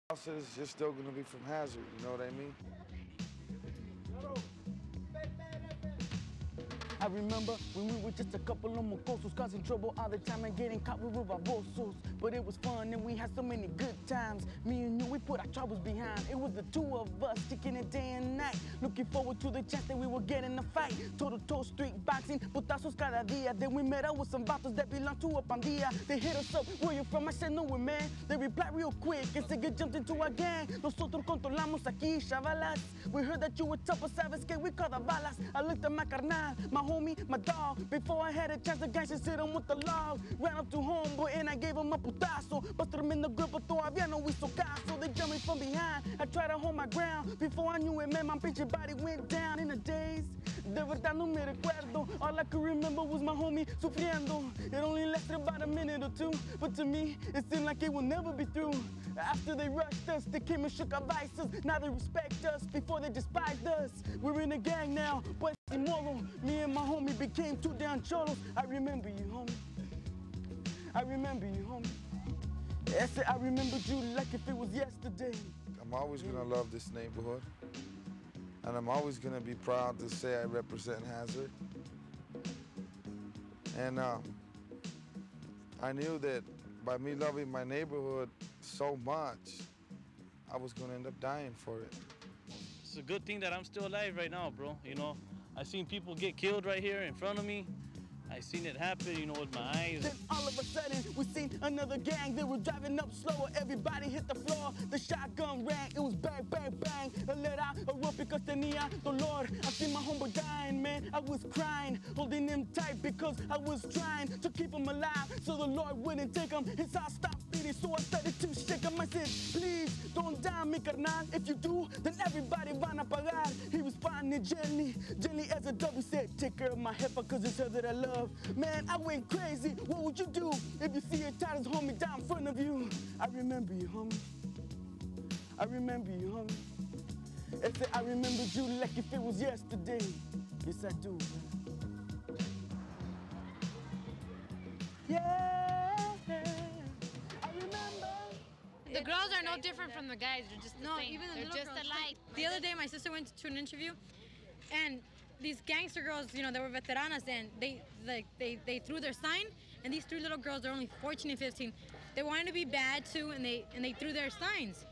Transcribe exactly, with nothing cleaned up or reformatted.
Is you're still gonna be from Hazard, you know what I mean? I remember when we were just a couple of mocosos, causing trouble all the time and getting caught with revolvosos. But it was fun and we had so many good times. Me and you, we put our troubles behind. It was the two of us, kicking it day and night. Looking forward to the chance that we would get in a fight. Toe-to-toe street boxing, putazos cada día. Then we met up with some vatos that belong to a pandilla. They hit us up, where you from? I said, no, man. They replied real quick and said, get jumped into our gang. Nosotros controlamos aquí, chavalas. We heard that you were tough, but savage, que we call the balas. I looked at my carnal, my homie, my dog. Before I had a chance, the gangsters hit him with the log. Ran up to homeboy and I gave him a putazo. Busted him in the grip, but todavía no hizo caso. They jumped me from behind, I tried to hold my ground. Before I knew it, man, my bitch body went down in a daze. De verdad no me recuerdo. All I could remember was my homie sufriendo. It only lasted about a minute or two, but to me, it seemed like it would never be through. After they rushed us, they came and shook our vices. Now they respect us, before they despised us. We're in a gang now, but tomorrow, me and my homie became two down cholos. I remember you, homie. I remember you, homie. I said I remembered you like if it was yesterday. I'm always gonna love this neighborhood. And I'm always gonna be proud to say I represent Hazard. And uh, I knew that by me loving my neighborhood so much, I was gonna end up dying for it. It's a good thing that I'm still alive right now, bro. You know, I've seen people get killed right here in front of me. I seen it happen, you know, with my eyes. Then all of a sudden, we seen another gang. They were driving up slower. Everybody hit the floor. The shotgun rang. It was bang, bang, bang. I let out a rope because tenía dolor. I seen my homeboy dying, man. I was crying, holding him tight because I was trying to keep him alive so the Lord wouldn't take him. His heart stopped beating, so I started to shake him. I said, please, don't die, mi carnal. If you do, then everybody van a pagar. He responded gently, gently as a dove. He said, take care of my heifer because it's her that I love. Man, I went crazy. What would you do if you see your titles hold me down in front of you? I remember you, homie. I remember you, homie. I said I remembered you like if it was yesterday. Yes, I do. Yeah, I remember. The girls are no different from the guys. They're just the No, same. even the They're little just girls. alike. The other day, my sister went to an interview, and these gangster girls, you know, they were veteranas, and they like they they threw their sign, and these three little girls, they're only fourteen and fifteen. They wanted to be bad too, and they and they threw their signs.